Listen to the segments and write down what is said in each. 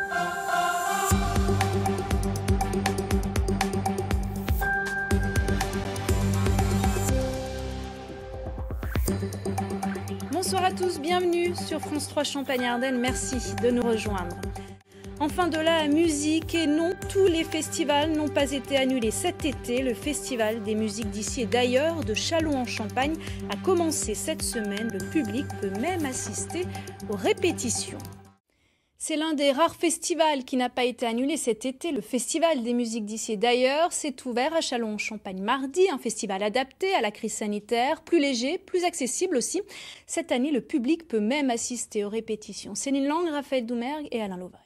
Bonsoir à tous, bienvenue sur France 3 Champagne-Ardenne, merci de nous rejoindre. Enfin de la musique, et non, tous les festivals n'ont pas été annulés cet été. Le festival des musiques d'ici et d'ailleurs de Châlons-en-Champagne a commencé cette semaine. Le public peut même assister aux répétitions. C'est l'un des rares festivals qui n'a pas été annulé cet été. Le festival des musiques d'ici et d'ailleurs s'est ouvert à Châlons-en-Champagne mardi. Un festival adapté à la crise sanitaire, plus léger, plus accessible aussi. Cette année, le public peut même assister aux répétitions. Céline Lang, Raphaël Doumergue et Alain Lovaille.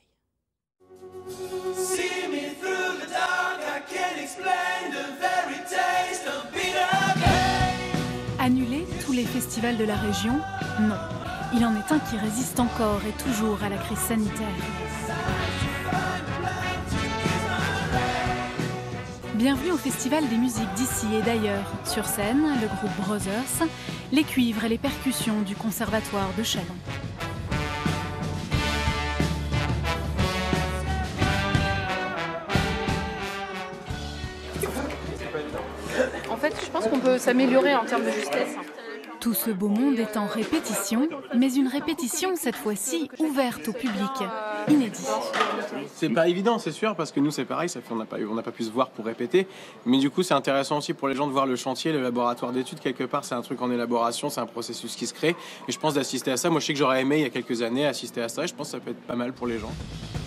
Annuler tous les festivals de la région? Non. Il en est un qui résiste encore et toujours à la crise sanitaire. Bienvenue au Festival des musiques d'ici et d'ailleurs. Sur scène, le groupe Brothers, les cuivres et les percussions du Conservatoire de Châlons. En fait, je pense qu'on peut s'améliorer en termes de justesse. Tout ce beau monde est en répétition, mais une répétition cette fois-ci ouverte au public, inédit. C'est pas évident, c'est sûr, parce que nous c'est pareil, on n'a pas pu se voir pour répéter, mais du coup c'est intéressant aussi pour les gens de voir le chantier, le laboratoire d'études, quelque part c'est un truc en élaboration, c'est un processus qui se crée, et je pense d'assister à ça, moi je sais que j'aurais aimé il y a quelques années assister à ça, et je pense que ça peut être pas mal pour les gens.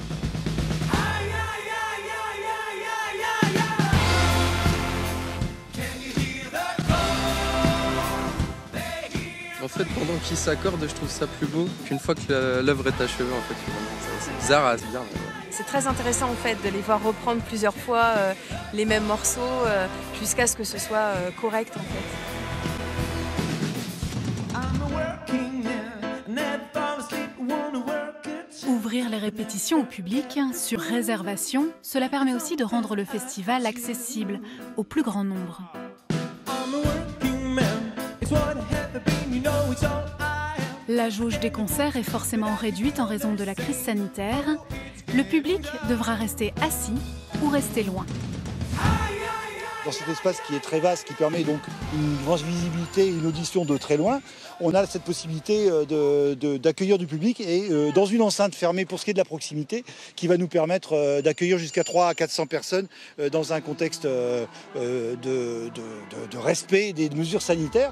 En fait, pendant qu'ils s'accordent, je trouve ça plus beau qu'une fois que l'œuvre est achevée. En fait, c'est bizarre à se dire. C'est très intéressant en fait de les voir reprendre plusieurs fois les mêmes morceaux jusqu'à ce que ce soit correct en fait. Ouvrir les répétitions au public sur réservation, cela permet aussi de rendre le festival accessible au plus grand nombre. La jauge des concerts est forcément réduite en raison de la crise sanitaire. Le public devra rester assis ou rester loin. Dans cet espace qui est très vaste, qui permet donc une grande visibilité et une audition de très loin, on a cette possibilité d'accueillir du public et dans une enceinte fermée pour ce qui est de la proximité, qui va nous permettre d'accueillir jusqu'à 300 à 400 personnes dans un contexte de respect des mesures sanitaires.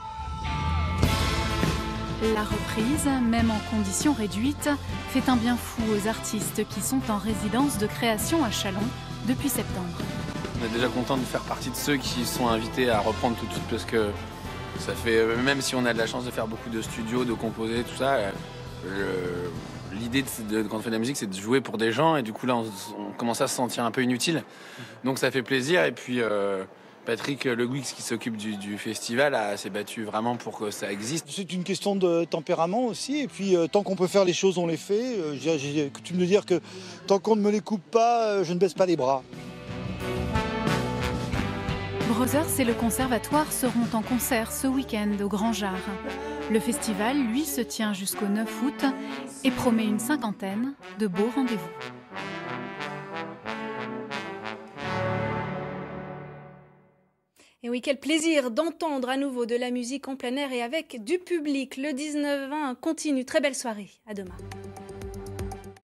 La reprise, même en conditions réduites, fait un bien fou aux artistes qui sont en résidence de création à Châlons depuis septembre. On est déjà content de faire partie de ceux qui sont invités à reprendre tout de suite parce que ça fait, même si on a de la chance de faire beaucoup de studios, de composer, tout ça, l'idée quand on fait de la musique, c'est de jouer pour des gens et du coup là on commence à se sentir un peu inutile. Donc ça fait plaisir et puis Patrick Le Guix qui s'occupe du festival s'est battu vraiment pour que ça existe. C'est une question de tempérament aussi et puis tant qu'on peut faire les choses on les fait. J'ai coutume de dire que tant qu'on ne me les coupe pas, je ne baisse pas les bras. Brothers et le Conservatoire seront en concert ce week-end au Grand Jard. Le festival, lui, se tient jusqu'au 9 août et promet une cinquantaine de beaux rendez-vous. Et oui, quel plaisir d'entendre à nouveau de la musique en plein air et avec du public. Le 19-20 continue. Très belle soirée. À demain.